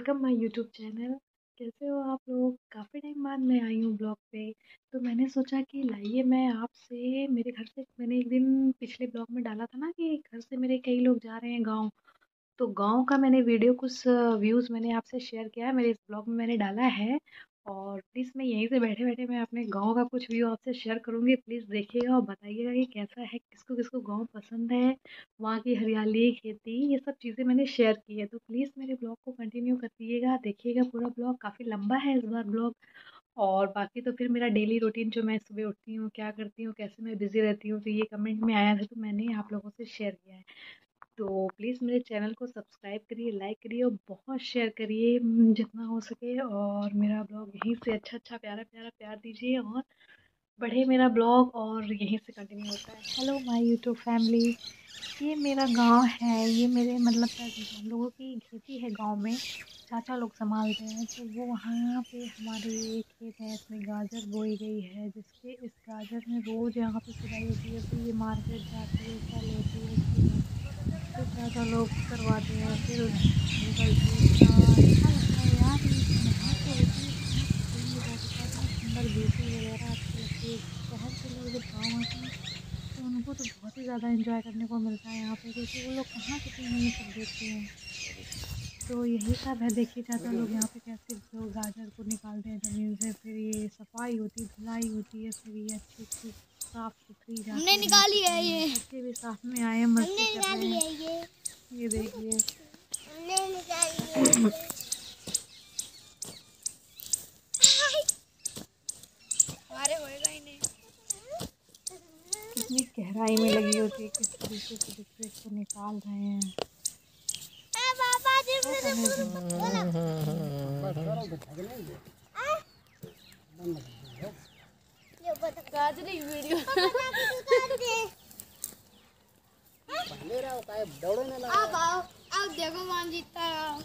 Welcome my YouTube channel. कैसे हो आप लोग? काफ़ी टाइम बाद मैं आई हूँ ब्लॉग पे। तो मैंने सोचा कि लाइए मैं आपसे मेरे घर से मैंने एक दिन पिछले ब्लॉग में डाला था ना कि घर से मेरे कई लोग जा रहे हैं गाँव। तो गाँव का मैंने वीडियो कुछ व्यूज़ मैंने आपसे शेयर किया है, मेरे इस ब्लॉग में मैंने डाला है। और प्लीज़ मैं यहीं से बैठे-बैठे मैं अपने गाँव का कुछ व्यू आपसे शेयर करूँगी। प्लीज़ देखिएगा और बताइएगा कि कैसा है, किसको-किसको गाँव पसंद है, वहाँ की हरियाली, खेती, ये सब चीज़ें मैंने शेयर की है। तो प्लीज़ मेरे ब्लॉग को कंटिन्यू करिएगा, देखिएगा पूरा ब्लॉग। काफ़ी लंबा है इस बार ब्लॉग। और बाकी तो फिर मेरा डेली रूटीन जो मैं सुबह उठती हूँ, क्या करती हूँ, कैसे मैं बिज़ी रहती हूँ, तो ये कमेंट में आया था तो मैंने आप लोगों से शेयर किया है। तो प्लीज़ मेरे चैनल को सब्सक्राइब करिए, लाइक करिए और बहुत शेयर करिए जितना हो सके। और मेरा ब्लॉग यहीं से अच्छा प्यारा प्यार दीजिए और बढ़े मेरा ब्लॉग, और यहीं से कंटिन्यू होता है। Hello my YouTube family. ये मेरा गांव है, ये मेरे मतलब हम लोगों की खेती है गांव में। चाचा लोग संभालते हैं, तो वो वहाँ पे हमारे ये खेत है, इसमें गाजर बोई गई है, जिसके इस गाजर में रोज़ यहाँ पे खुदाई होती है, फिर ये मार्केट जाती है, सेल होती है, उसके बाद फिर चाचा लोग करवाते हैं, फिर निकलती है। इतना अच्छा लगता है यार, ये यहाँ पे होती है तो यहाँ पे सही में बहुत अच्छा, इतना सुंदर ब्यूटी वगैरह अच्छी लगती है। शहर के लोग जब गाँव आते हैं तो उनको तो बहुत ही ज़्यादा एंजॉय करने को मिलता है यहाँ पे, क्योंकि वो लोग कहाँ सिटी में ये सब देखते हैं। तो यही सब है। देखिए चाचा लोग यहाँ पे कैसे जो गाजर को निकालते हैं ज़मीन से, फिर ये सफाई होती है, धुलाई होती है, फिर ये अच्छी अच्छी साफ सुथरी हमने जाती है, निकाली है सफाई। ये। बच्चे भी साथ में आए हैं, हमने मस्ती कर रहे निकाली हैं। है ये। ये देखिए। हमने निकाली है ये। हमारे होएगा ही नहीं। कितनी गहराई में लगी होती है, किस तरीके से देखिए इसको निकाल रहे हैं। पापा जी बहुत अमेजिंग। गाजरी वीडियो अब आओ, अब देखो कौन जीतता है।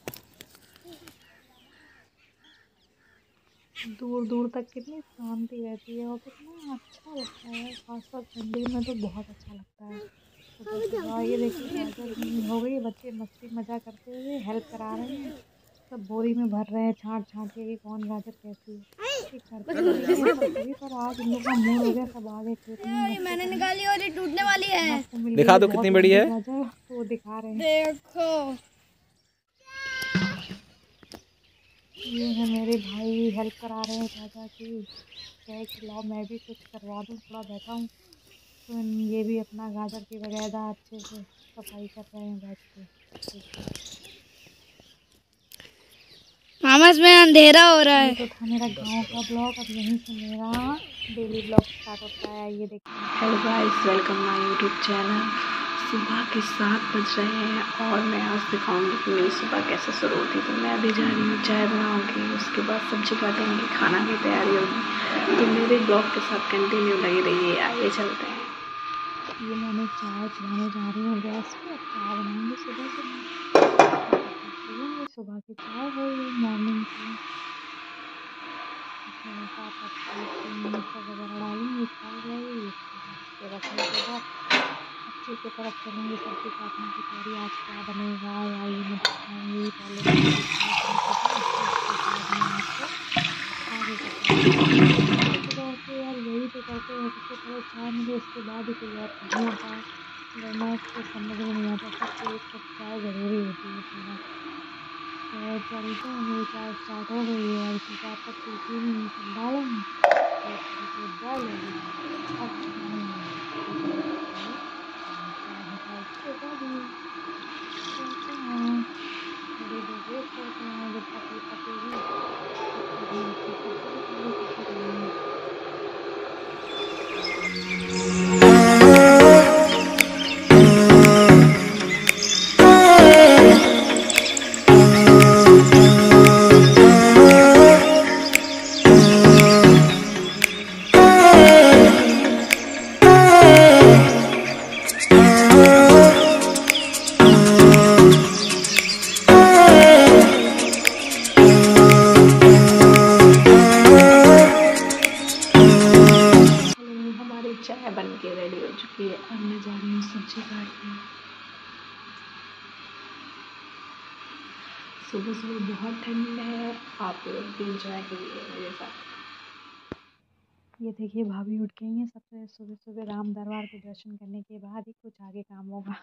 दूर दूर तक कितनी शांति रहती है और कितना अच्छा लगता है, खासकर ठंडी में तो बहुत अच्छा लगता है। सुबह सुबह ये देखिए गाजर हो गई, बच्चे मस्ती मजा करते हुए हेल्प करा रहे हैं। सब बोरी में भर रहे हैं, छांट छांट के कि कौन गाजर कैसी है। ये करते तो नहीं है सब कभी, पर आज इन लोग का मूड हो गया, सब आ गए खेत में ये मस्ती मैंने करने। निकाली और ये टूटने वाली है। आपको मिल दिखा गई है दो बहुत कितनी बड़ी लंबी है। गाजर, तो वो दिखा रहे हैं। देखो ये है मेरे भाई, हेल्प करा रहे हैं चाचा की। कहे कि लाओ मैं भी कुछ करवा दूँ, थोड़ा बैठा हूँ। तो ये भी अपना गाजर की बकायदा अच्छे से सफाई कर रहे हैं बैठ के। देखिए, मामा इसमें अंधेरा हो रहा ये है। तो था मेरा गांव का ब्लॉग। अब यहीं से मेरा डेली ब्लॉग स्टार्ट होता है। ये देखिए। Hello guys, welcome my YouTube channel. सुबह के 7 बज रहे हैं और मैं आज दिखाऊंगी कि मेरी सुबह कैसे शुरू होती है। तो मैं अभी जा रही हूँ, चाय बनाऊंगी, उसके बाद सब्जी काटूंगी, खाना की तैयारी होगी। तो मेरे ब्लॉग के साथ कंटिन्यू लगे रहिए। आइए चलते हैं। ये मैंने चाय चढ़ाने जा रही हूँ गैस पे। अब चाय बनाऊंगी सुबह पियेंगे। सुबह की चाय है ये, मॉर्निंग की। थोड़ा सा पत्ती सब वगैरह डालूंगी, चाय जाएगी। उसके रखने के बाद सब्जी की तरफ चलेंगे। सब्जी काटने की तैयारी, आज क्या बनेगा या ये मैं दिखाऊंगी। पहले सब्जी काटने के बाद फिर उसके बाद मैं आपको आगे का प्रोसेस बताऊंगी। करते करते यार यही तो करते हैं, सबसे पहले चाय मिले उसके बाद ही कोई और काम होता है, वरना तो समझ में नहीं आता। सबको एक कप चाय ज़रूरी होती है सुबह। तो चलते हैं, मेरी चाय स्टार्ट हो गई है। अब इसमें चाय पत्ती चीनी सब डालेंगे, फिर थोड़ी देर बॉयल होगी। अब बनाएंगे उसके बाद चाय। और चाय हो जाएगी रेडी। चलते हैं, थोड़ी देर वेट करते हैं जब तक ये पकेगी। तब तक मैं अपनी सब्जी की तैयारी करती रहूँगी। हमारी चाय बन के रेडी हो चुकी है। अब मैं जा रही हूँ सब्जी काटने। सुबह सुबह बहुत ठंड है, आप लोग भी इंजॉय करिए मेरे साथ। ये देखिए भाभी उठ गई हैं। सबसे सुबह सुबह राम दरबार के दर्शन करने के बाद ही कुछ आगे काम होगा।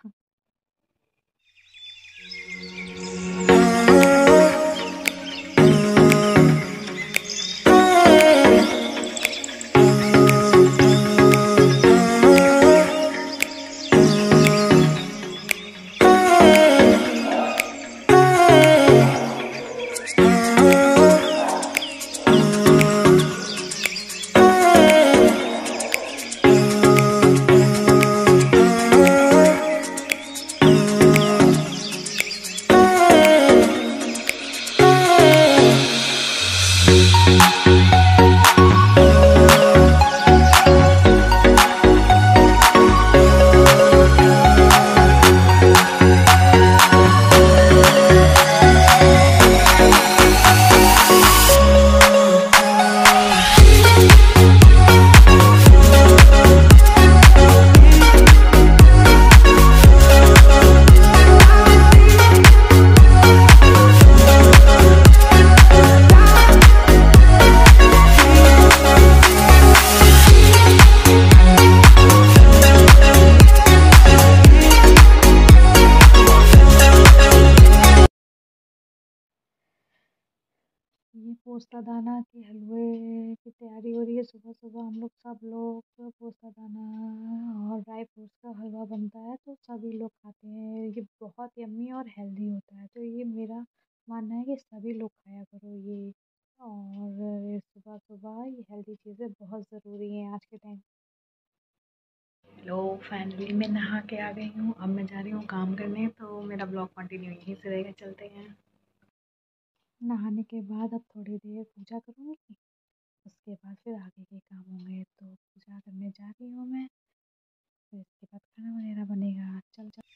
ये पोस्ता दाना के हलवे की तैयारी हो रही है। सुबह सुबह हम लोग सब लोग पोस्ता दाना और ड्राई फ्रूट्स का हलवा बनता है तो सभी लोग खाते हैं। ये बहुत यम्मी और हेल्दी होता है, तो ये मेरा मानना है कि सभी लोग खाया करो ये। और सुबह सुबह ये हेल्दी चीज़ें बहुत ज़रूरी हैं आज के टाइम। हेलो, फाइनली मैं नहा के आ गई हूँ। अब मैं जा रही हूँ काम करने, तो मेरा ब्लॉग कंटिन्यू यहीं से रहेगा। चलते हैं। नहाने के बाद अब थोड़ी देर पूजा करूँगी, उसके बाद फिर आगे के काम होंगे। तो पूजा करने जा रही हूँ मैं, फिर इसके बाद खाना वगैरह बनेगा। चल चल।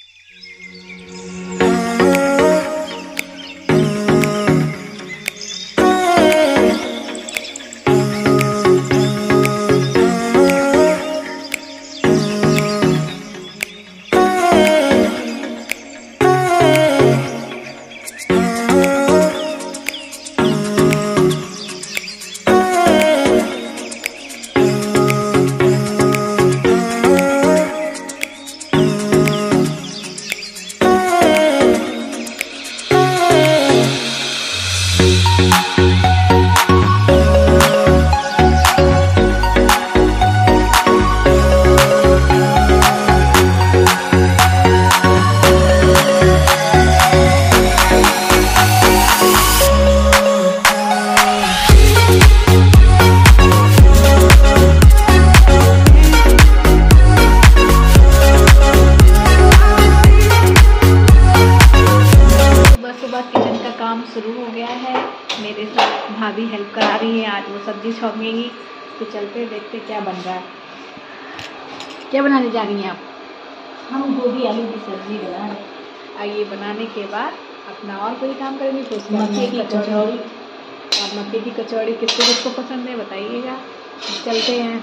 किचन का काम शुरू हो गया है। मेरे साथ भाभी हेल्प करा रही है। आज वो सब्जी छौंकेंगी, तो चलते देखते क्या बन रहा है। क्या बनाने जा रही हैं आप? हम गोभी आलू की सब्जी बना रहे हैं। आइए, बनाने के बाद अपना और कोई काम करेंगे तो उसके मक्के की कचौड़ी। और मक्के की कचौड़ी किसको किसको पसंद है बताइएगा। चलते हैं।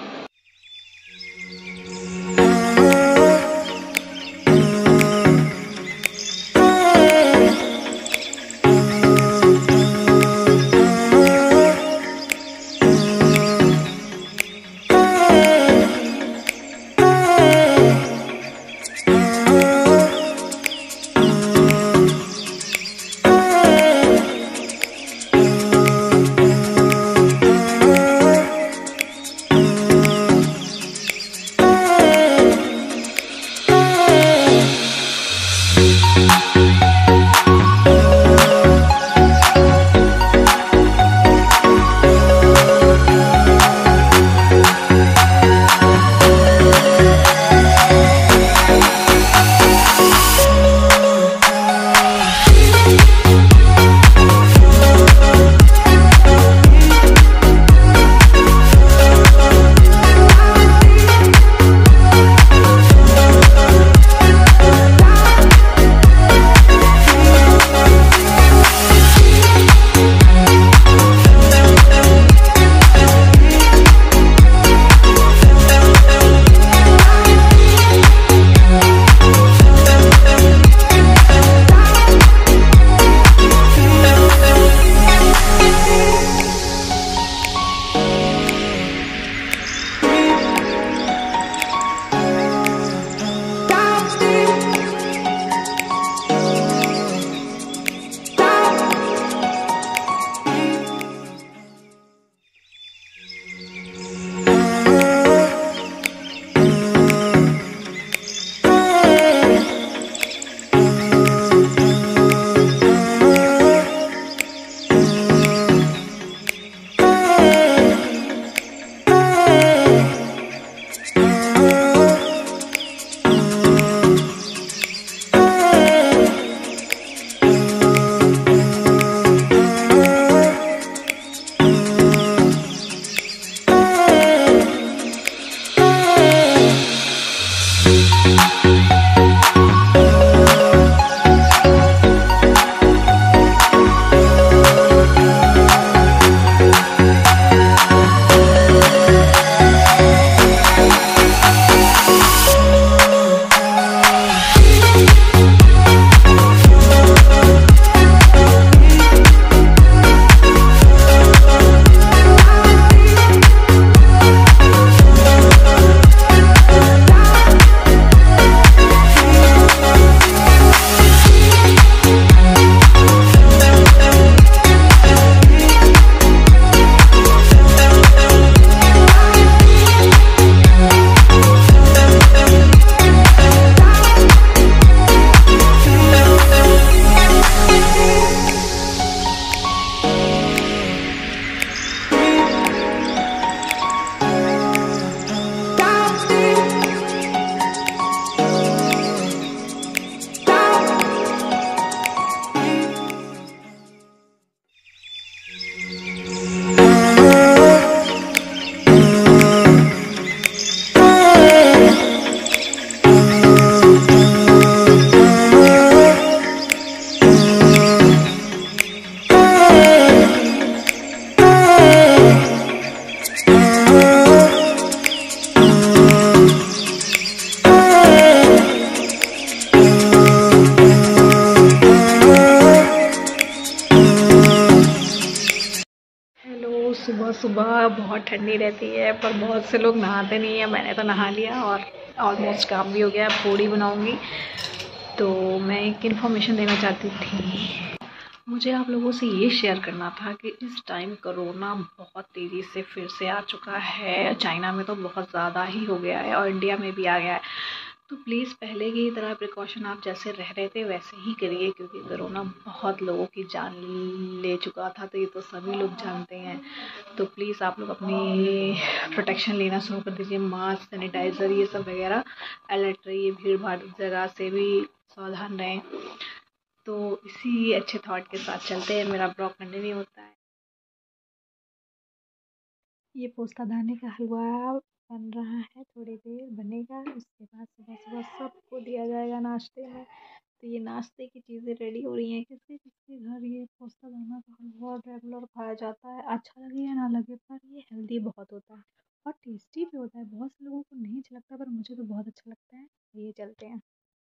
सुबह बहुत ठंडी रहती है, पर बहुत से लोग नहाते नहीं हैं। मैंने तो नहा लिया और ऑलमोस्ट काम भी हो गया। पूड़ी बनाऊंगी। तो मैं एक इन्फॉर्मेशन देना चाहती थी। मुझे आप लोगों से ये शेयर करना था कि इस टाइम कोरोना बहुत तेज़ी से फिर से आ चुका है। चाइना में तो बहुत ज़्यादा ही हो गया है और इंडिया में भी आ गया है। तो प्लीज़ पहले की तरह प्रिकॉशन आप जैसे रह रहे थे वैसे ही करिए, क्योंकि कोरोना बहुत लोगों की जान ले चुका था। तो ये तो सभी लोग जानते हैं। तो प्लीज़ आप लोग अपनी प्रोटेक्शन लेना शुरू कर दीजिए। मास्क, सैनिटाइज़र, ये सब वगैरह। अलर्ट रहिए, भीड़ भाड़ जगह से भी सावधान रहें। तो इसी अच्छे थॉट के साथ चलते हैं। मेरा ब्लॉग कंटिन्यू होता है। ये पोस्ता दाने का हलवा बन रहा है, थोड़ी देर बनेगा। उसके बाद सुबह सुबह सबको दिया जाएगा नाश्ते में। तो ये नाश्ते की चीज़ें रेडी हो रही हैं। किसके किसके घर ये पोस्ता दाना का हलवा रेगुलर खाया जाता है। अच्छा लगे या ना लगे, पर ये हेल्दी बहुत होता है और टेस्टी भी होता है। बहुत से लोगों को नहीं अच्छा लगता, पर मुझे तो बहुत अच्छा लगता है। ये चलते हैं।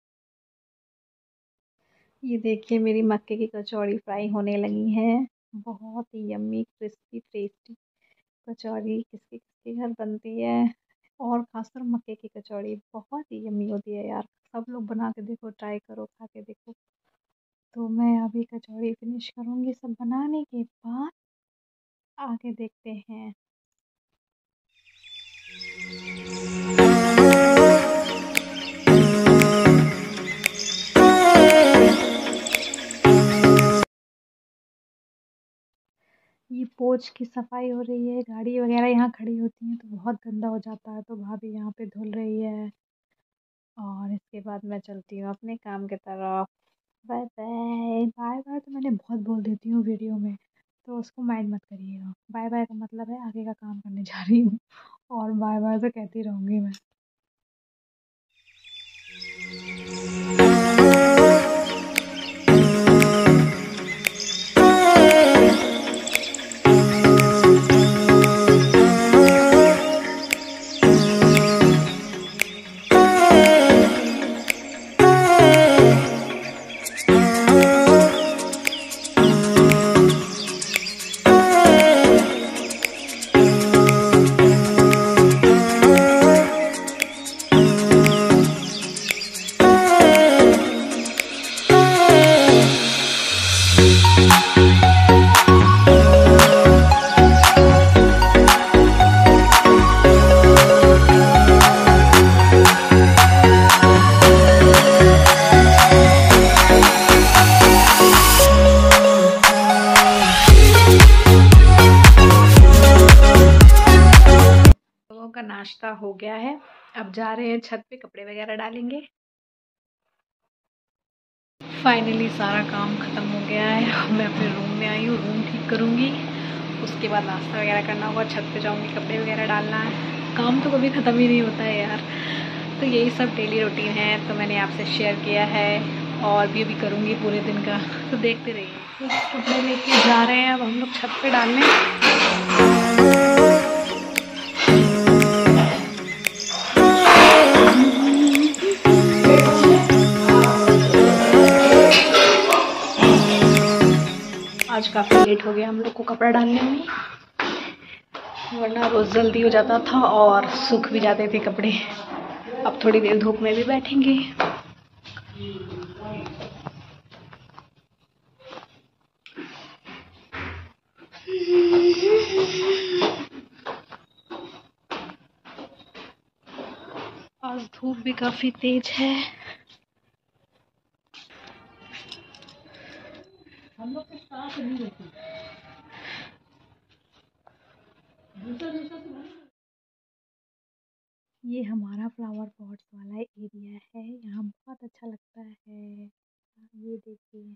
ये देखिए, मेरी मक्के की कचौड़ी फ्राई होने लगी है। बहुत ही यम्मी, क्रिस्पी, टेस्टी कचौड़ी किसके किसके घर बनती है। और खासकर मक्के की कचौड़ी बहुत ही यम्मी होती है यार। सब लोग बना के देखो, ट्राई करो, खा के देखो। तो मैं अभी कचौड़ी फिनिश करूँगी। सब बनाने के बाद आगे देखते हैं। ये पोछ की सफाई हो रही है। गाड़ी वगैरह यहाँ खड़ी होती है तो बहुत गंदा हो जाता है। तो भाभी यहाँ पे धुल रही है और इसके बाद मैं चलती हूँ अपने काम की तरफ। Bye bye. बाय बाय तो मैंने बहुत बोल देती हूँ वीडियो में, तो उसको माइंड मत करिएगा। बाय बाय का मतलब है आगे का काम करने जा रही हूँ, और बाय बाय तो कहती रहूँगी मैं। का नाश्ता हो गया है। अब जा रहे हैं छत पे, कपड़े वगैरह डालेंगे। फाइनली सारा काम ख़त्म हो गया है। मैं अपने रूम में आई हूँ, रूम ठीक करूँगी। उसके बाद नाश्ता वगैरह करना होगा, छत पे जाऊँगी, कपड़े वगैरह डालना है। काम तो कभी ख़त्म ही नहीं होता है यार। तो यही सब डेली रूटीन है, तो मैंने आपसे शेयर किया है और भी अभी करूँगी पूरे दिन का। तो देखते रहिए। कपड़े लेके जा रहे हैं अब हम लोग छत पे डालने। आज काफ़ी लेट हो गया हम लोग को कपड़ा डालने में, वरना रोज़ जल्दी हो जाता था और सूख भी जाते थे कपड़े। अब थोड़ी देर धूप में भी बैठेंगे। आज धूप भी काफ़ी तेज है। हम लोग के साथ नहीं रहती। ये हमारा फ्लावर पॉट्स वाला एरिया है, यहाँ बहुत अच्छा लगता है। ये देखिए।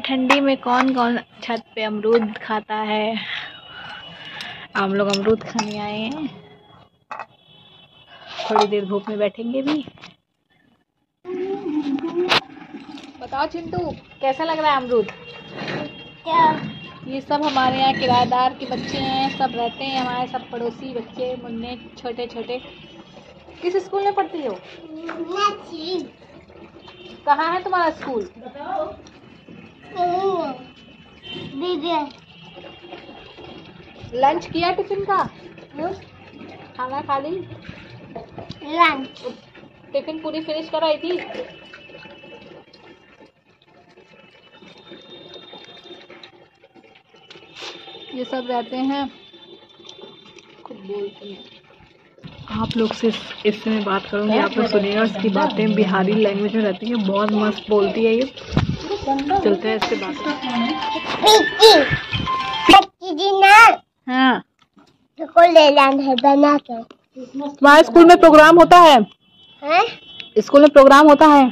ठंडी में कौन कौन छत पे अमरूद खाता है। हम लोग अमरूद खाने आए हैं, थोड़ी देर धूप में बैठेंगे भी। बताओ चिंटू, कैसा लग रहा है अमरूद? क्या? ये सब हमारे यहाँ किराएदार के बच्चे हैं, सब रहते हैं हमारे, सब पड़ोसी बच्चे मुन्ने छोटे छोटे। किस स्कूल में पढ़ती हो? कहाँ है तुम्हारा स्कूल? लंच किया टिफिन का? खाना खा ली? लंच टिफिन पूरी फिनिश कर आई थी? ये सब रहते हैं, खुद बोलती हैं। आप लोग से इससे मैं बात करूँगी, आप लोग सुनिएगा। उसकी बातें बिहारी लैंग्वेज में रहती है, बहुत मस्त बोलती है ये। चलते हैं इससे बात। हाँ, को ले जाना है बना के। तुम्हारे स्कूल में प्रोग्राम होता है? स्कूल में प्रोग्राम होता है?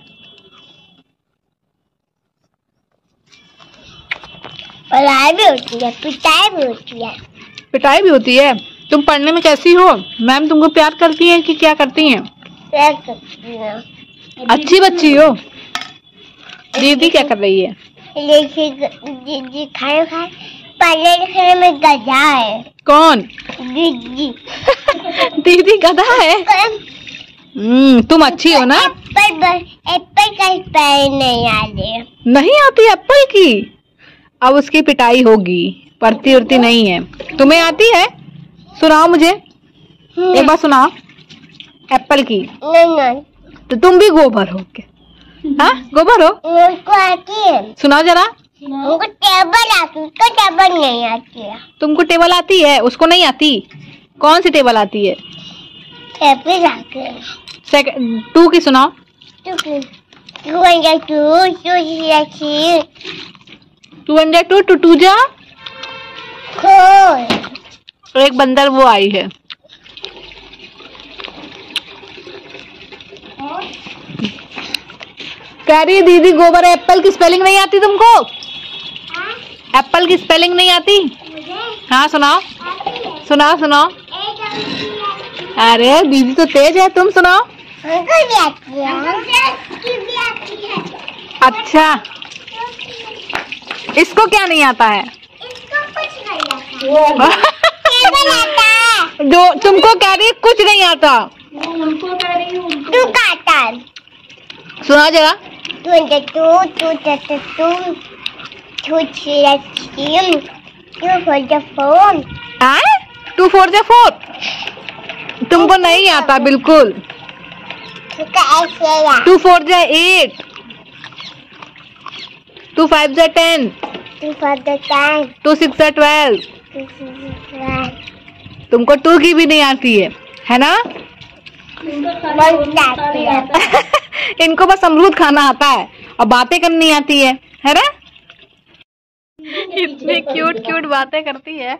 पढ़ाई भी होती है, पिटाई भी होती है। पिटाई भी होती है? तुम पढ़ने में कैसी हो? मैम तुमको प्यार करती हैं कि क्या करती हैं? प्यार करती है। अच्छी बच्ची हो। दीदी क्या कर रही है? दीदी खाए पढ़ने लिखने में गधा है। कौन? दीदी। दीदी गधा है? तुम अच्छी हो ना? एप्पल का स्पेलिंग नहीं आती। नहीं आती एप्पल की? अब उसकी पिटाई होगी, पढ़ती उड़ती नहीं है। तुम्हें आती है? सुनाओ मुझे, एक बार सुनाओ एप्पल की। नहीं। तो तुम भी गोबर हो क्या? हाँ, गोबर हो? मुझको आती है। सुनाओ जरा। मुझको टेबल आती है, उसको टेबल नहीं आती है। तुमको टेबल आती है, उसको नहीं आती? कौन सी टेबल आती है? टेबल आती है। सेकंड 2 की सुनाओ। 2 2 2 जा। एक बंदर वो आई है। कह रही दीदी गोबर है। एप्पल की स्पेलिंग नहीं आती तुमको? एप्पल की स्पेलिंग नहीं आती? हाँ सुनाओ सुनाओ। अरे दीदी तो तेज है, तुम सुनाओ। अच्छा, इसको क्या नहीं आता है? जो तुमको कह रही है कुछ नहीं आता, उनको कह रही हूँ तू खाता है। सुना जरा। 2 4 जा 4 तुमको नहीं आता बिल्कुल। 2 4 जा 8, 2 5 जा 10, 2 6 जा 12। तुमको 2 की भी नहीं आती है ना? इनको बस अमरूद खाना आता है और बातें करनी नहीं आती है ना? इतनी क्यूट बातें करती है।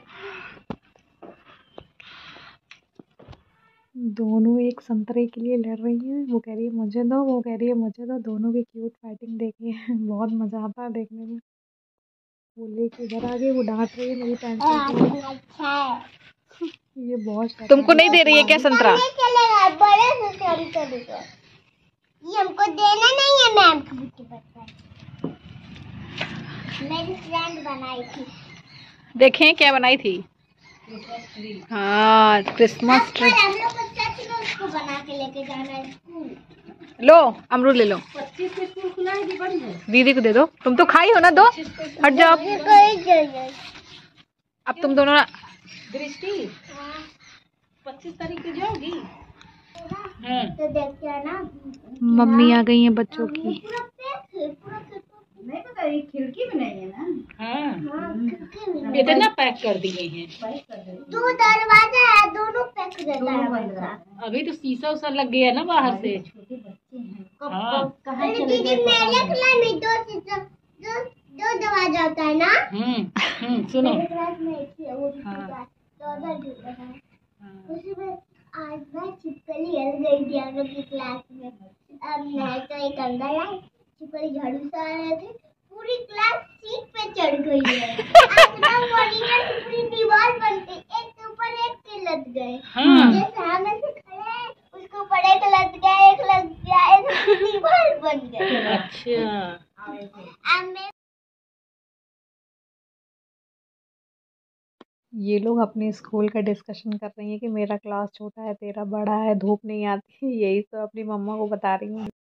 दोनों एक संतरे के लिए लड़ रही हैं। वो कह रही है मुझे दो, वो कह रही है मुझे दो। दोनों की क्यूट फाइटिंग देखिए, बहुत मजा आता है देखने में। वो लेके इधर आ गई, वो डांट रही है मेरी पेंसिल। ये बहुत तुमको नहीं दे रही है क्या संतरा? बड़े से ये हमको देना नहीं है मैम की बुट्टी पर। मेरी फ्रेंड बनाई थी। देखें क्या बनाई थी? हाँ, क्रिसमस ट्री। हम लोग को सच में उसको बना के लेके जाना है स्कूल। लो अमरूद ले लो। 25 में स्कूल खुला है, बड़ी है। दीदी को दे दो, तुम तो खाई हो ना, दो। हट जाओ। अब तुम दोनों दृष्टि 25 तारीख को जाओगी? तो देखते ना, मम्मी आ गई है बच्चों की। नहीं पता, ये खिड़की में नहीं है ना। हाँ, इतना पैक कर दिए हैं। 2 दरवाजा है, दोनों पैक रहता है। अभी तो शीशा उसा लग गया ना बाहर से। छोटे बच्चे हैं। हाँ। कहाँ चले गए? मेरे क्लास में 2 दरवाजा होता है ना। सुनो। मेरे क्लास में एक ही है, वो भी उसमें आज मैं छिपकली हल गई थी हम लोग की क्लास में। अब मैं तो एक अंदर आई, छिपकली झाड़ू से आ रहे थे, पूरी क्लास चढ़ गई है। पूरी दीवार बन गई, एक के ऊपर एक के लग गए। जैसे हम ऐसे खड़े हैं, उसके ऊपर एक लग गया, एक लग गया, ऐसे दीवार बन गई। अच्छा, ये लोग अपने स्कूल का डिस्कशन कर रही हैं कि मेरा क्लास छोटा है, तेरा बड़ा है, धूप नहीं आती। यही तो अपनी मम्मा को बता रही हूँ।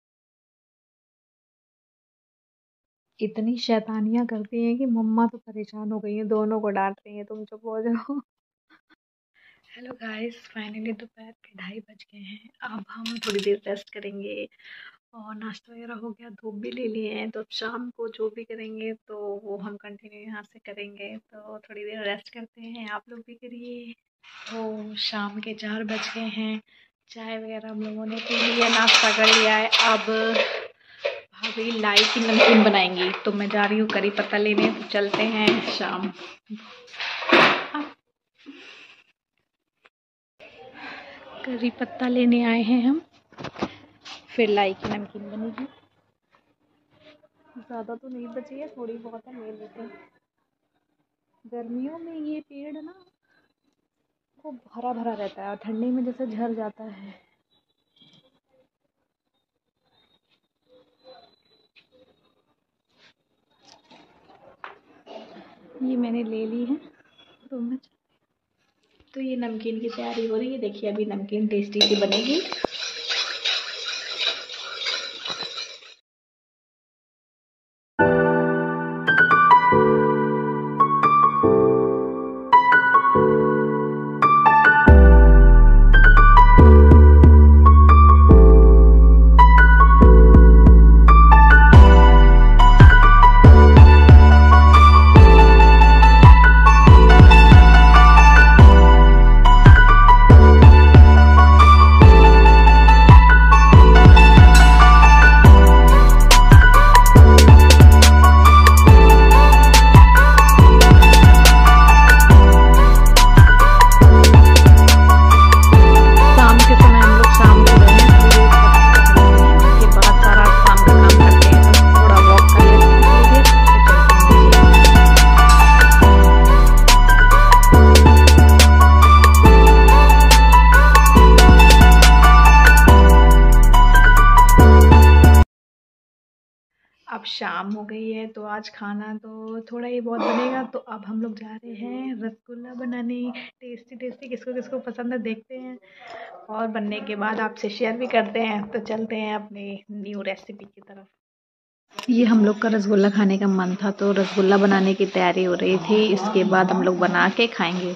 इतनी शैतानियां करती हैं कि मम्मा तो परेशान हो गई हैं, दोनों को डांट रही हैं, तुम चुप हो जाओ। हेलो गाइस, फाइनली दोपहर के 2:30 बज गए हैं। अब हम थोड़ी देर रेस्ट करेंगे और नाश्ता वगैरह हो गया, धूप भी ले लिए हैं। तो अब शाम को जो भी करेंगे तो वो हम कंटिन्यू यहाँ से करेंगे। तो थोड़ी देर रेस्ट करते हैं, आप लोग भी करिए। तो शाम के 4 बज गए हैं, चाय वगैरह हम लोगों ने पी लिया, नाश्ता कर लिया है। अब भाभी लाई की नमकीन बनाएंगी, तो मैं जा रही हूँ करी पत्ता लेने। तो चलते हैं शाम। करी पत्ता लेने आए हैं हम, फिर लाई की नमकीन बनेगी। ज़्यादा तो नहीं बची है, थोड़ी बहुत है, ले लेते हैं। गर्मियों में ये पेड़ ना खूब हरा भरा रहता है और ठंडी में जैसे झड़ जाता है। ये मैंने ले ली है। तो ये नमकीन की तैयारी हो रही है। देखिए अभी नमकीन टेस्टी सी बनेगी। अब शाम हो गई है, तो आज खाना तो थोड़ा ही बहुत बनेगा। तो अब हम लोग जा रहे हैं रसगुल्ला बनाने। टेस्टी टेस्टी किसको किसको पसंद है देखते हैं, और बनने के बाद आपसे शेयर भी करते हैं। तो चलते हैं अपनी न्यू रेसिपी की तरफ। ये हम लोग का रसगुल्ला खाने का मन था, तो रसगुल्ला बनाने की तैयारी हो रही थी। इसके बाद हम लोग बना के खाएंगे।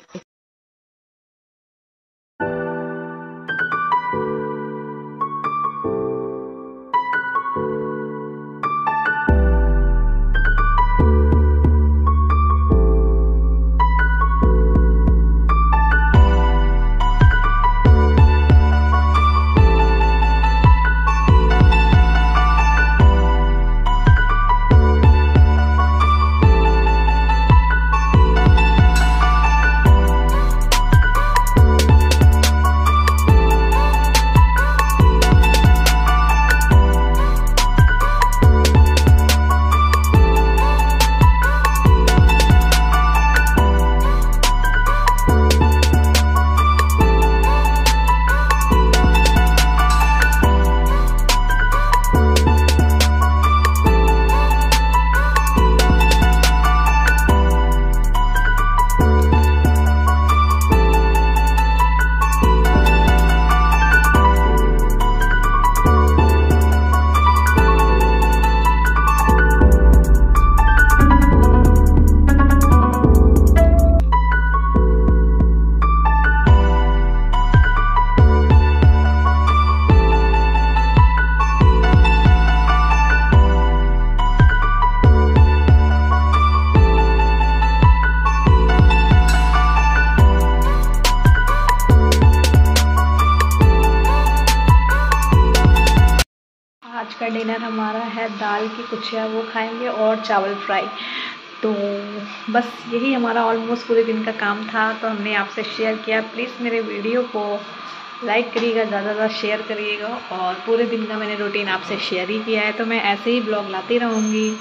आज का डिनर हमारा है दाल की कुचिया, वो खाएंगे, और चावल फ्राई। तो बस यही हमारा ऑलमोस्ट पूरे दिन का काम था, तो हमने आपसे शेयर किया। प्लीज़ मेरे वीडियो को लाइक करिएगा, ज़्यादा ज़्यादा शेयर करिएगा। और पूरे दिन का मैंने रूटीन आपसे शेयर ही किया है, तो मैं ऐसे ही ब्लॉग लाती रहूँगी।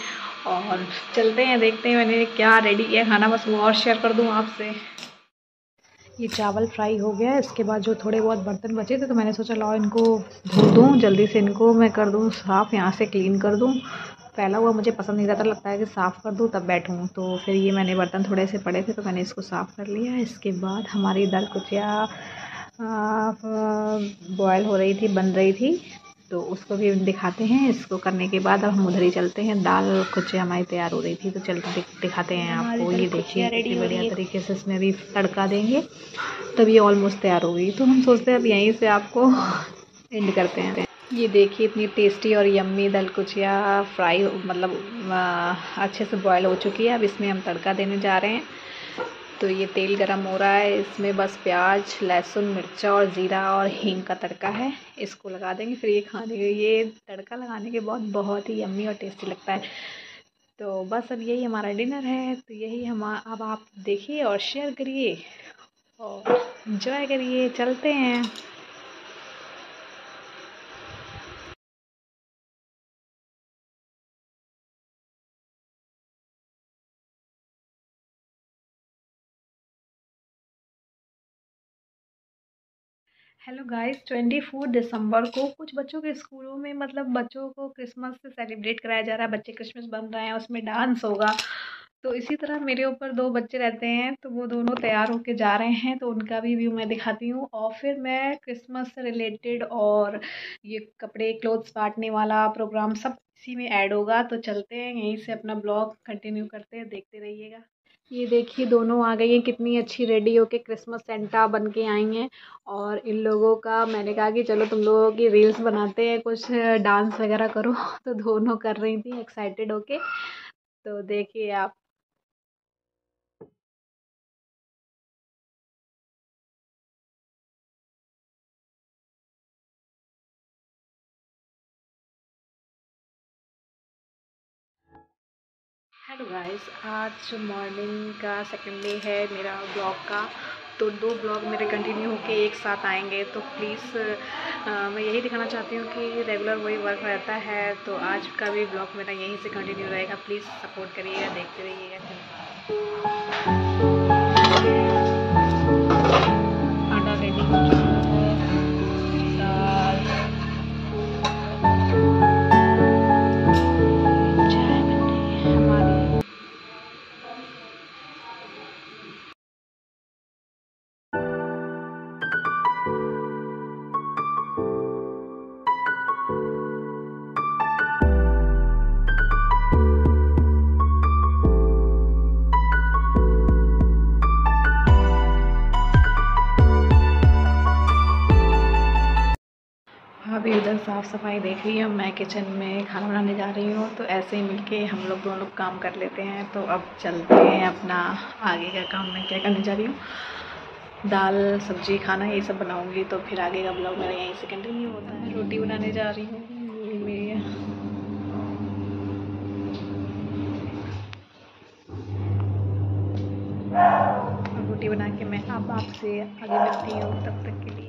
और चलते हैं, देखते हैं मैंने क्या रेडी किया खाना, बस वो और शेयर कर दूँ आपसे। ये चावल फ्राई हो गया। इसके बाद जो थोड़े बहुत बर्तन बचे थे तो मैंने सोचा लाओ इनको धो दूँ, जल्दी से इनको मैं कर दूँ साफ़, यहाँ से क्लीन कर दूँ। फैला हुआ मुझे पसंद नहीं आता, लगता है कि साफ़ कर दूँ तब बैठूँ। तो फिर ये मैंने बर्तन थोड़े से पड़े थे तो मैंने इसको साफ़ कर लिया। इसके बाद हमारी दाल कुचिया बॉयल हो रही थी, बन रही थी, तो उसको भी दिखाते हैं। इसको करने के बाद अब हम उधर ही चलते हैं। दाल कुचिया हमारी तैयार हो रही थी तो चलते दिखाते हैं आपको। ये देखिए कितनी बढ़िया तरीके से इसमें भी तड़का देंगे तब ये ऑलमोस्ट तैयार हो गई। तो हम सोचते हैं अब यहीं से आपको एंड करते हैं। ये देखिए इतनी टेस्टी और यम्मी दाल कुचिया फ्राई मतलब अच्छे से बॉयल हो चुकी है। अब इसमें हम तड़का देने जा रहे हैं। तो ये तेल गरम हो रहा है, इसमें बस प्याज, लहसुन, मिर्चा और ज़ीरा और हींग का तड़का है, इसको लगा देंगे। फिर ये खाने के, ये तड़का लगाने के बाद बहुत ही यम्मी और टेस्टी लगता है। तो बस अब यही हमारा डिनर है। तो यही अब आप देखिए और शेयर करिए और एंजॉय करिए। चलते हैं। हेलो गाइस, 24 दिसंबर को कुछ बच्चों के स्कूलों में मतलब बच्चों को क्रिसमस से सेलिब्रेट कराया जा रहा है। बच्चे क्रिसमस बन रहे हैं, उसमें डांस होगा। तो इसी तरह मेरे ऊपर 2 बच्चे रहते हैं, तो वो दोनों तैयार होके जा रहे हैं, तो उनका भी व्यू मैं दिखाती हूँ। और फिर मैं क्रिसमस से रिलेटेड और ये कपड़े क्लोथ्स बांटने वाला प्रोग्राम सब इसी में ऐड होगा। तो चलते हैं, यहीं से अपना ब्लॉग कंटिन्यू करते हैं, देखते रहिएगा। ये देखिए दोनों आ गई हैं, कितनी अच्छी रेडी होके क्रिसमस सेंटा बन के आई हैं। और इन लोगों का मैंने कहा कि चलो तुम लोगों की रील्स बनाते हैं, कुछ डांस वगैरह करो। तो दोनों कर रही थी एक्साइटेड होके। तो देखिए आप। हेलो गाइस, आज मॉर्निंग का सेकंड डे है मेरा ब्लॉग का। तो 2 ब्लॉग मेरे कंटिन्यू होके एक साथ आएंगे। तो प्लीज़ मैं यही दिखाना चाहती हूँ कि रेगुलर वही वर्क रहता है। तो आज का भी ब्लॉग मेरा यहीं से कंटिन्यू रहेगा। प्लीज़ सपोर्ट करिएगा, देखते रहिएगा। आटा रेडी हो चुका है, दाल, चाय बन रही है हमारी। अभी उधर साफ़ सफाई देख रही हूँ, मैं किचन में खाना बनाने जा रही हूँ। तो ऐसे ही मिलके हम लोग दोनों काम कर लेते हैं। तो अब चलते हैं अपना आगे का काम। मैं क्या करने जा रही हूँ, दाल सब्जी खाना ये सब बनाऊँगी। तो फिर आगे का ब्लॉग मेरा यहीं से कंटिन्यू होता है। रोटी बनाने जा रही हूँ, ये मेरी रोटी बना के मैं अब आपसे आगे मिलती हूँ, तब तक के लिए।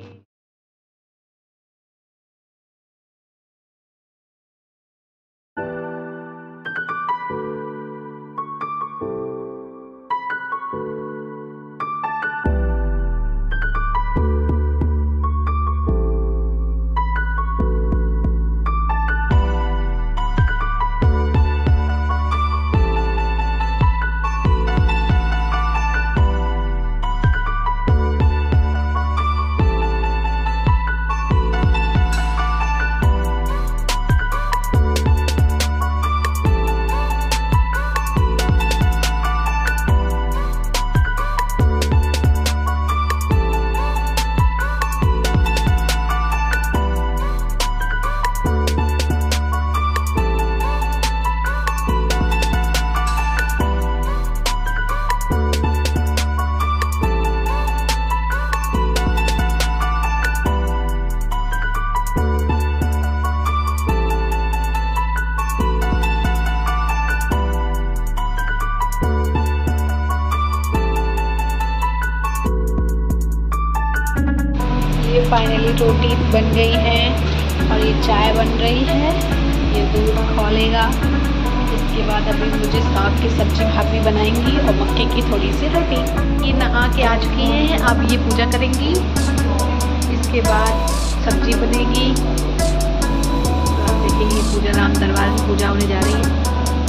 फाइनली रोटी बन गई है और ये चाय बन रही है। ये दूध खौलेगा इसके बाद अभी मुझे साग की सब्जी भाभी बनाएंगी और मक्के की थोड़ी सी रोटी। ये नहा के आ चुकी हैं, अब ये पूजा करेंगी, इसके बाद सब्जी बनेगी। तो आप देखिए ये पूजा राम दरबार में पूजा होने जा रही है।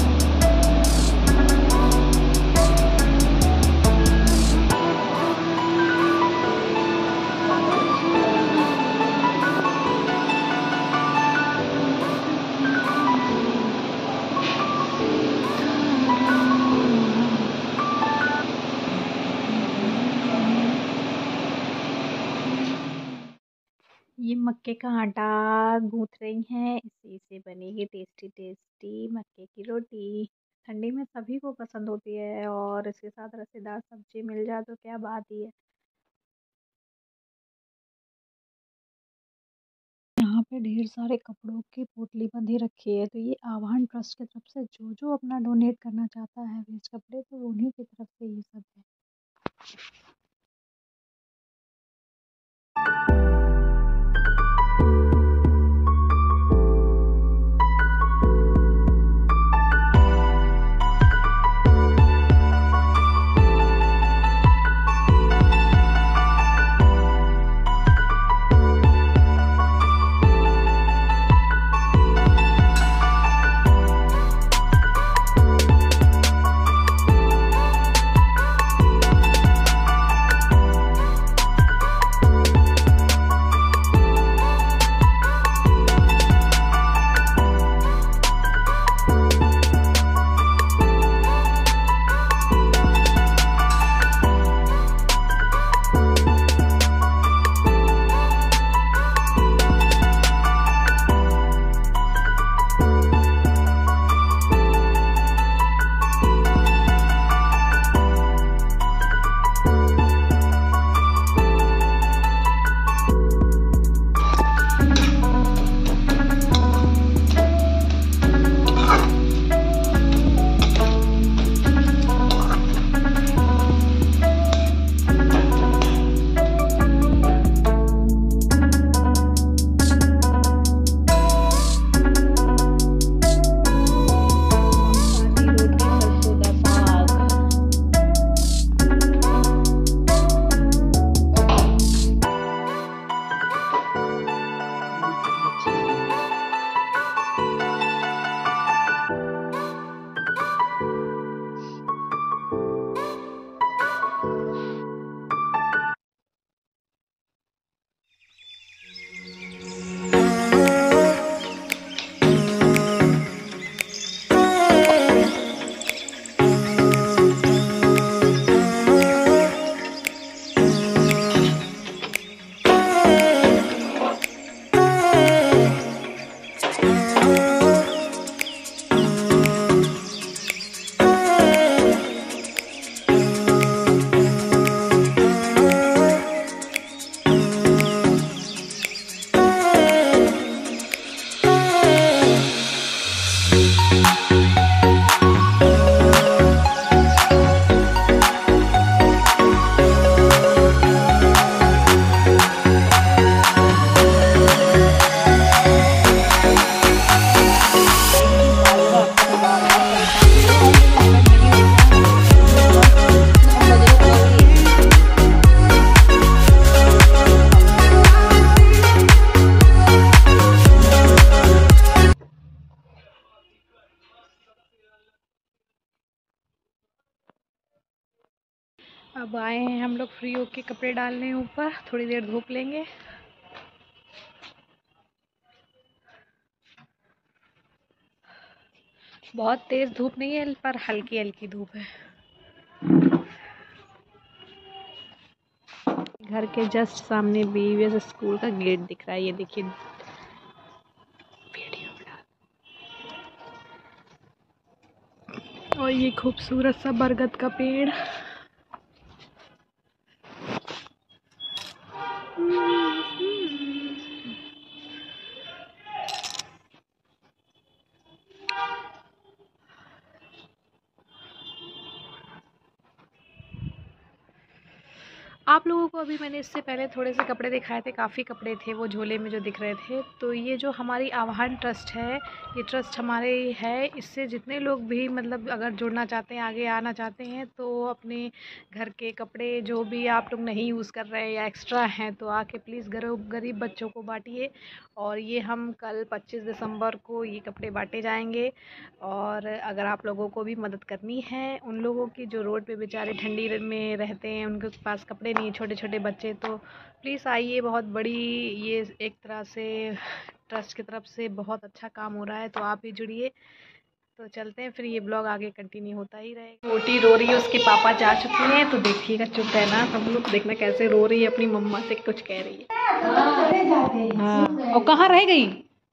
ये मक्के का आटा गूंथ रही हैं, इसी से बनेगी टेस्टी टेस्टी मक्के की रोटी। ठंडी में सभी को पसंद होती है और इसके साथ रसेदार सब्जी मिल जाए तो क्या बात ही है। यहाँ पे ढेर सारे कपड़ों की पोटली बंधी रखी है, तो ये आह्वान ट्रस्ट की तरफ से जो जो अपना डोनेट करना चाहता है वेस्ट कपड़े, तो उन्हीं की तरफ से ये सब है। अब आए हैं हम लोग फ्री होके कपड़े डालने ऊपर, थोड़ी देर धूप लेंगे। बहुत तेज धूप नहीं है पर हल्की हल्की धूप है। घर के जस्ट सामने बीवीएस स्कूल का गेट दिख रहा है, ये देखिए। और ये खूबसूरत सा बरगद का पेड़। आप लोगों को अभी मैंने इससे पहले थोड़े से कपड़े दिखाए थे, काफ़ी कपड़े थे वो झोले में जो दिख रहे थे। तो ये जो हमारी आह्वान ट्रस्ट है, ये ट्रस्ट हमारे है। इससे जितने लोग भी मतलब अगर जुड़ना चाहते हैं, आगे आना चाहते हैं, तो अपने घर के कपड़े जो भी आप लोग नहीं यूज़ कर रहे हैं या एक्स्ट्रा हैं, तो आके प्लीज़ गरीब बच्चों को बांटिए। और ये हम कल 25 दिसंबर को ये कपड़े बांटे जाएंगे। और अगर आप लोगों को भी मदद करनी है, उन लोगों की जो रोड पे बेचारे ठंडी में रहते हैं, उनके पास कपड़े नहीं, छोटे छोटे बच्चे, तो प्लीज़ आइए। बहुत बड़ी ये एक तरह से ट्रस्ट की तरफ से बहुत अच्छा काम हो रहा है, तो आप भी जुड़िए। तो चलते हैं फिर, ये ब्लॉग आगे कंटिन्यू होता ही रहेगा। छोटी रो रही है, उसके पापा जा चुके हैं, तो देखिएगा, चुप है ना सब लोग, देखना कैसे रो रही है, अपनी मम्मा से कुछ कह रही है। हाँ, और कहाँ रह गई?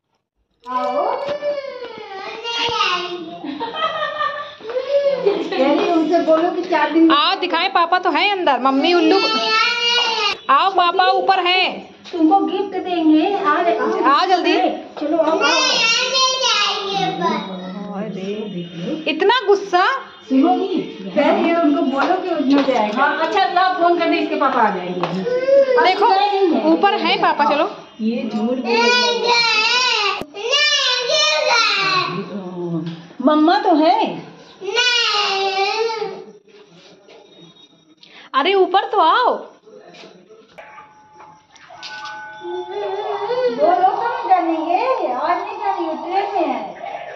उनसे बोलो कि 4 दिन आओ दिखाएं, पापा तो है अंदर, मम्मी उल्लू। आओ पापा ऊपर हैं, तुमको गिफ्ट देंगे। आओ जल्दी। चलो आओ। इतना गुस्सा। सुनोगी? पहले उनको बोलो कि उसमें जाएगा। हाँ, अच्छा ला फोन कर दे, इसके पापा आ जाएंगे। देखो ऊपर है पापा, चलो। ये झूठ मम्मा तो है। अरे ऊपर तो आओ। बोलो तो नहीं जानेंगे, आज नहीं जानेंगे, ट्रेन में है।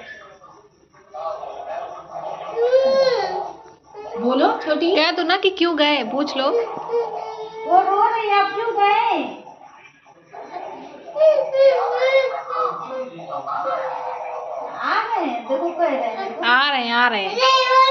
बोलो छोटी। कह दो ना कि क्यों गए, पूछ लो। वो रो रही है, आप क्यों गए? आ गए, देखो कह रहे हैं। आ रहे हैं, आ रहे हैं।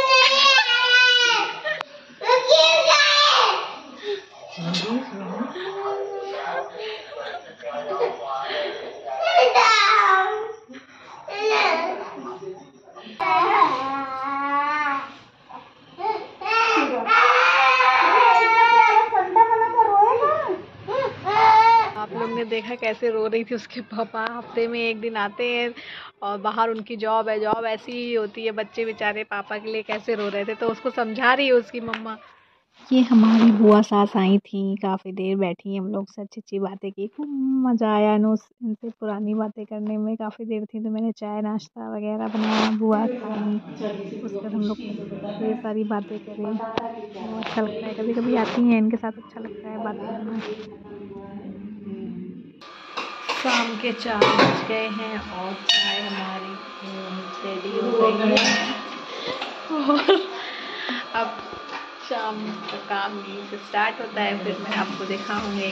आप लोग ने देखा कैसे रो रही थी उसके पापा। हफ्ते में एक दिन आते हैं और बाहर उनकी जॉब है, जॉब ऐसी ही होती है। बच्चे बेचारे पापा के लिए कैसे रो रहे थे, तो उसको समझा रही है उसकी मम्मा। ये हमारी बुआ सास आई थी, काफ़ी देर बैठी, हम लोग से अच्छी अच्छी बातें की, खूब मज़ा आया ना इनसे पुरानी बातें करने में। काफ़ी देर थी, तो मैंने चाय नाश्ता वगैरह बनाया, बुआ खाई, उस पर हम लोग ढेर सारी बातें करी। तो अच्छा लगता है, कभी कभी आती हैं इनके साथ, अच्छा लगता है बातें करना। शाम के 4 बज गए हैं और चाय हमारी रेडी हो गई है। और अब शाम का काम यहीं से स्टार्ट होता है, फिर मैं आपको दिखाऊंगी।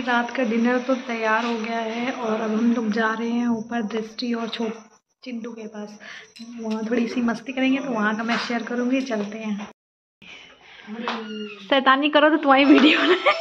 रात का डिनर तो तैयार हो गया है और अब हम लोग जा रहे हैं ऊपर दृष्टि और चिंटू के पास। वहाँ थोड़ी सी मस्ती करेंगे तो वहाँ का मैं शेयर करूँगी। चलते हैं। शैतानी करो तो तुम्हारी वीडियो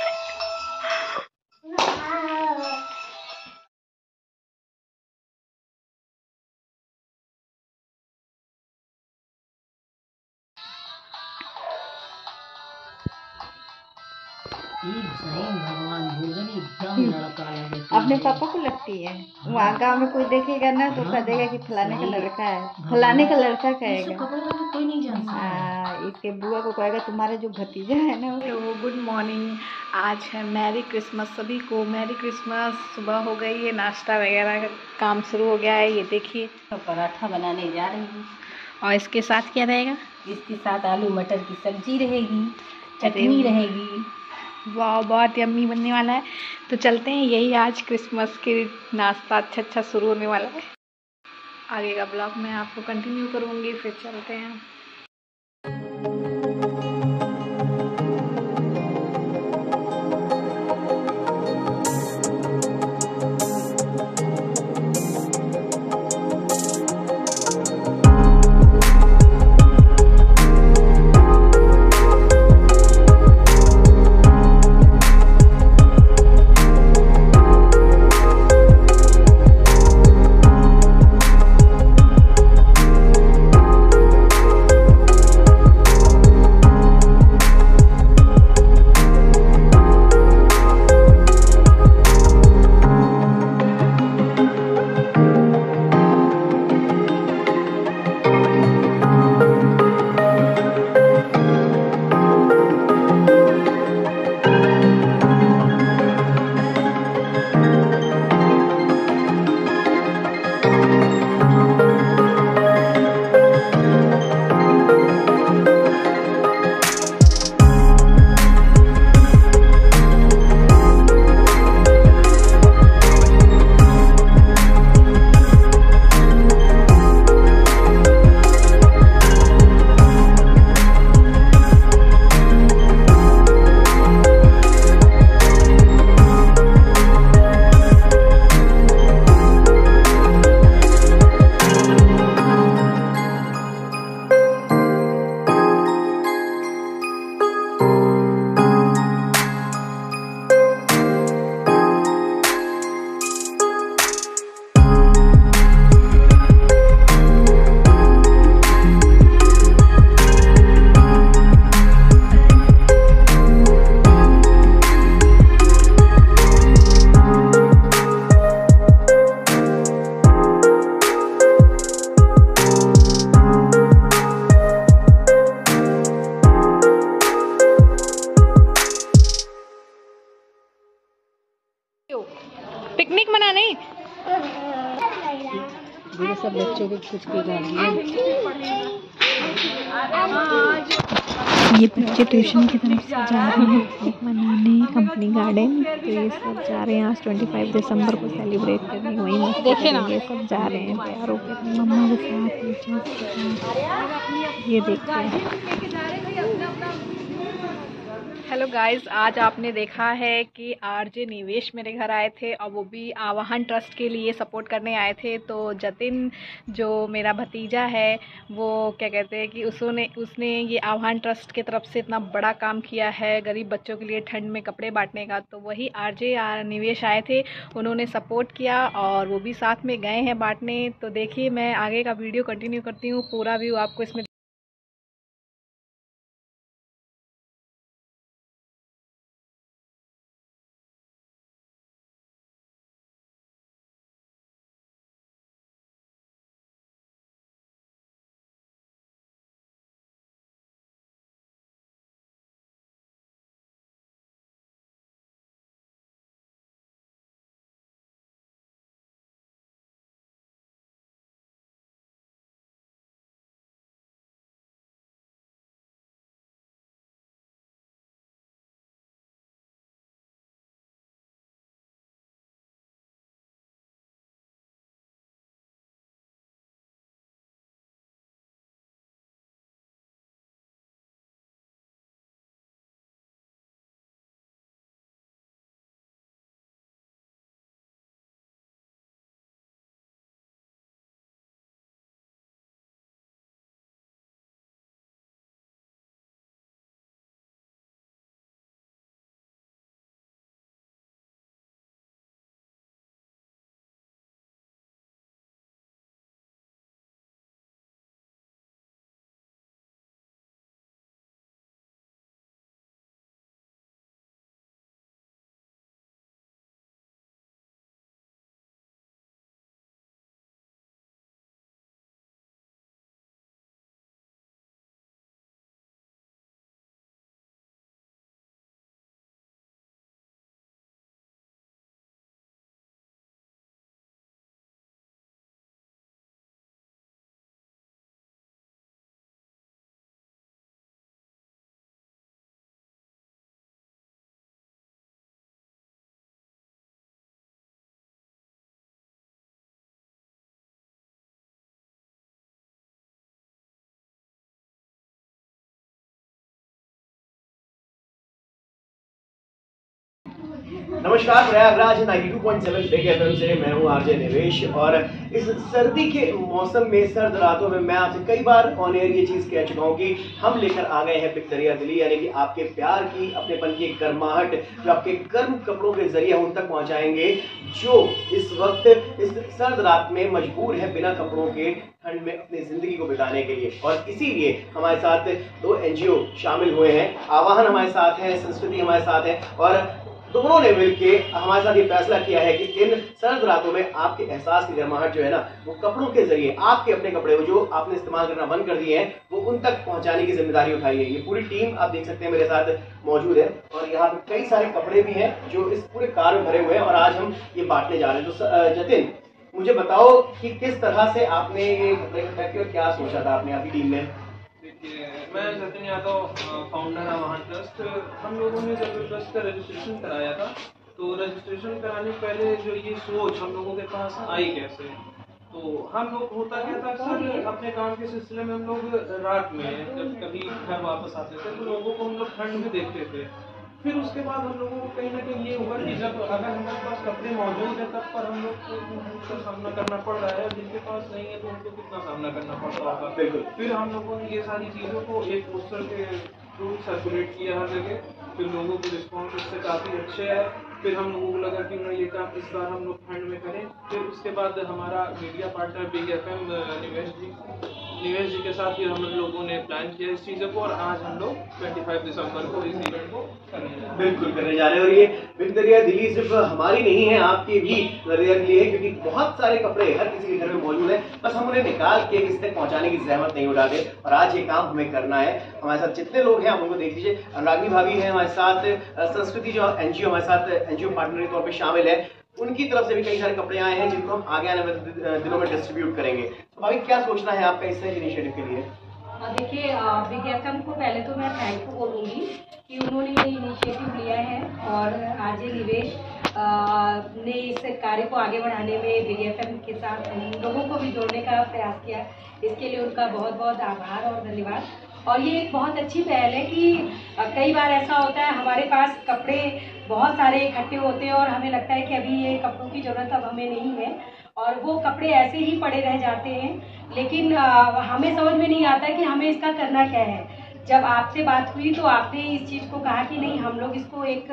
भगवान भोजन एकदम लड़का लगे अपने पापा को लगती है। वहाँ गाँव में कोई देखेगा ना तो कहेगा कि फलाने का लड़का है, फलाने का लड़का कहेगा। कोई नहीं जानता। इसके बुआ को कहेगा तुम्हारा जो भतीजा है ना। तो गुड मॉर्निंग, आज है मैरी क्रिसमस। सभी को मैरी क्रिसमस। सुबह हो गई है, नाश्ता वगैरह का काम शुरू हो गया है। ये देखिए तो पराठा बनाने जा रही हूँ और इसके साथ क्या रहेगा? इसके साथ आलू मटर की सब्जी रहेगी, चटनी रहेगी। वाह, बहुत यम्मी बनने वाला है। तो चलते हैं, यही आज क्रिसमस के नाश्ता अच्छा शुरू होने वाला है। आगे का ब्लॉग मैं आपको कंटिन्यू करूँगी। फिर चलते हैं। पिकनिक मनाने ये सब बच्चों के कुछ की गाड़ी है। ये बच्चे ट्यूशन की तरफ से जा रहे हैं पिकनिक मनाने कंपनी गार्डन। तो ये सब जा रहे हैं आज 25 दिसंबर को सेलिब्रेट करने। वहीं मस्ती करेंगे। सब जा रहे हैं तैयार होकर मम्मा के साथ, टीचर्स के साथ। ये देखिए। हेलो गाइस, आज आपने देखा है कि आरजे निवेश मेरे घर आए थे और वो भी आवाहन ट्रस्ट के लिए सपोर्ट करने आए थे। तो जतिन जो मेरा भतीजा है वो क्या कहते हैं कि उसने ये आवाहन ट्रस्ट की तरफ से इतना बड़ा काम किया है गरीब बच्चों के लिए ठंड में कपड़े बांटने का। तो वही आरजे निवेश आए थे, उन्होंने सपोर्ट किया और वो भी साथ में गए हैं बांटने। तो देखिए, मैं आगे का वीडियो कंटिन्यू करती हूँ। पूरा व्यू आपको इसमें नमस्कार, प्रयागराज 92.7 बिग एफएम से मैं हूं आरजे निवेश। और इस सर्दी के मौसम में, सर्द रातों में मैं आपसे कई बार ऑन एयर ये चीज कह चुका हूं कि हम लेकर आ गए हैं बिग दरिया दिली, यानी कि आपके प्यार की, अपनेपन की गर्माहट जो आपके गर्म कपड़ों के जरिए उन तक पहुंचाएंगे जो इस वक्त इस सर्द रात में मजबूर है बिना कपड़ों के ठंड में अपनी जिंदगी को बिताने के लिए। और इसीलिए हमारे साथ 2 एनजीओ शामिल हुए हैं। आवाहन हमारे साथ है, संस्कृति हमारे साथ है, और दोनों ने मिलकर हमारे साथ ये फैसला किया है कि इन सर्द रातों में आपके एहसास की गर्माहट जो है ना, वो कपड़ों के जरिए आपके अपने कपड़े जो आपने इस्तेमाल करना बंद कर दिए हैं वो उन तक पहुंचाने की जिम्मेदारी उठाई है। ये पूरी टीम आप देख सकते हैं मेरे साथ मौजूद है, और यहाँ पे कई सारे कपड़े भी हैं जो इस पूरे कार में भरे हुए हैं और आज हम ये बांटने जा रहे हैं। तो जतिन, मुझे बताओ कि किस तरह से आपने ये कपड़े इकट्ठा किए और क्या सोचा था आपने आपकी टीम में? देखिए, मैं जतिन यादव, फाउंडर आवाहन ट्रस्ट। हम लोगों ने जब ट्रस्ट का रजिस्ट्रेशन कराया था तो रजिस्ट्रेशन कराने से पहले जो ये सोच हम लोगों के पास आई कैसे, तो हम लोग होता क्या था, अक्सर अपने काम के सिलसिले में हम लोग रात में जब कभी घर वापस आते थे तो लोगों को हम लोग ठंड में देखते थे। फिर उसके बाद हम लोगों को कहीं ना कहीं ये हुआ कि जब अगर हमारे पास कपड़े मौजूद है तब पर हम लोग को उसका सामना करना पड़ रहा है, और जिनके पास नहीं है तो उनको कितना सामना करना पड़ता होगा। फिर हम लोगों ने ये सारी चीज़ों को एक पोस्टर के थ्रू सर्कुलेट किया हर जगह। फिर लोगों को रिस्पॉन्स उससे काफ़ी अच्छे है। फिर हम लोगों को लगा कि नहीं, ये काम इस बार हम लोग ठंड में करें। फिर उसके बाद हमारा मीडिया पार्टनर बिग एफएम निवेश जी के साथ फिर हम लोगों ने प्लान किया इस चीज़ों को, और आज हम लोग 25 दिसंबर को इस इवेंट को बिल्कुल करने जा रहे हैं। और ये बिग दरिया दिली सिर्फ हमारी नहीं है, आपकी भी दरिया दिली है, क्योंकि बहुत सारे कपड़े हर किसी के घर में मौजूद है, बस हम उन्हें निकाल के किसी तक पहुंचाने की जहमत नहीं उठाते। और आज ये काम हमें करना है। हमारे साथ जितने लोग हैं आप उनको देख लीजिए। अनुरागी भाभी है हमारे साथ, संस्कृति जो एनजीओ हमारे साथ एनजीओ पार्टनर के तौर पर शामिल है, उनकी तरफ से भी कई सारे कपड़े आए हैं जिनको हम आगे आने वाले दिनों में डिस्ट्रीब्यूट करेंगे। तो भाभी, क्या सोचना है आपका इस इनिशिएटिव के लिए? देखिए, बिग एफएम को पहले तो मैं थैंक यू बोलूँगी कि उन्होंने ये इनिशिएटिव लिया है, और आरजे निवेश ने इस कार्य को आगे बढ़ाने में बिग एफएम के साथ हम लोगों को भी जोड़ने का प्रयास किया। इसके लिए उनका बहुत बहुत आभार और धन्यवाद। और ये एक बहुत अच्छी पहल है कि कई बार ऐसा होता है हमारे पास कपड़े बहुत सारे इकट्ठे होते हैं और हमें लगता है कि अभी ये कपड़ों की ज़रूरत अब हमें नहीं है, और वो कपड़े ऐसे ही पड़े रह जाते हैं। लेकिन हमें समझ में नहीं आता कि हमें इसका करना क्या है। जब आपसे बात हुई तो आपने इस चीज़ को कहा कि नहीं, हम लोग इसको एक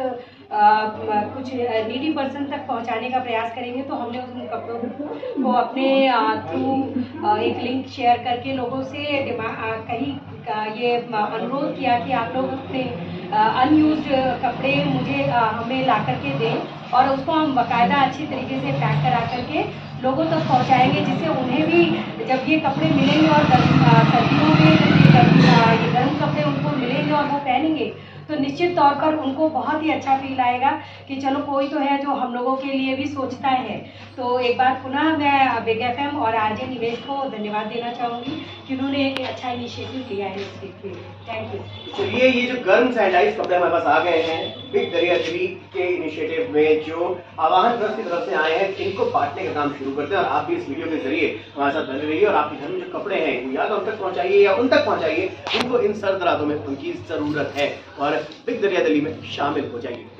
कुछ नीडी पर्सन तक पहुंचाने का प्रयास करेंगे। तो हमने उन कपड़ों को अपने थ्रू एक लिंक शेयर करके लोगों से कहीं ये अनुरोध किया कि आप लोग अपने अनयूज्ड कपड़े हमें ला करके दें, और उसको हम बाकायदा अच्छी तरीके से पैक करा करके लोगों तक पहुंचाएंगे, जिससे उन्हें भी जब ये कपड़े मिलेंगे और सर्दियों में ये गर्म कपड़े उनको मिलेंगे और वो पहनेंगे तो निश्चित तौर पर उनको बहुत ही अच्छा फील आएगा कि चलो कोई तो है जो हम लोगों के लिए भी सोचता है। तो एक बार पुनः मैं बिग एफएम और आरजे निवेश को धन्यवाद देना चाहूँगी कि उन्होंने एक अच्छा इनिशिएटिव लिया है इस चीज़ के लिए। Thank you. चलिए, ये जो गर्म सैनिटाइज कपड़े हमारे पास आ गए हैं बिग दरिया दिली के इनिशिएटिव में, जो आवाहन ट्रस्ट की तरफ से आए हैं, इनको बांटने का काम शुरू करते हैं। और आप भी इस वीडियो के जरिए हमारे साथ बने रहिए और आपके घर में जो कपड़े हैं या तो उन तक पहुंचाइए या उन तक पहुंचाइए जिनको इन सर्द रातों में उनकी जरूरत है, और बिग दरिया दिली में शामिल हो जाइए।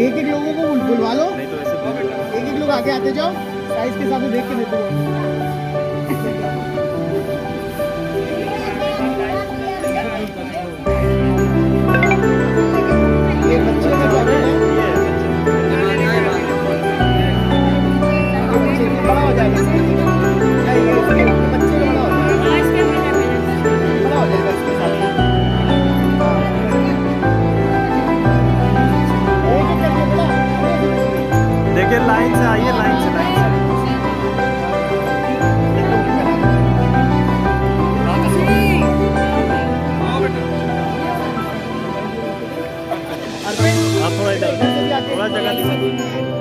एक एक लोगों को बुलवा लो, एक एक लोग आगे आते जाओ, साइज के साथ देख के देते हो। ये बच्चे का बड़ा हो जाएगा, बच्चे का बड़ा हो जाएगा इसके साथ। देखिए लाइन से आइए, लाइन से आप थोड़ा जगह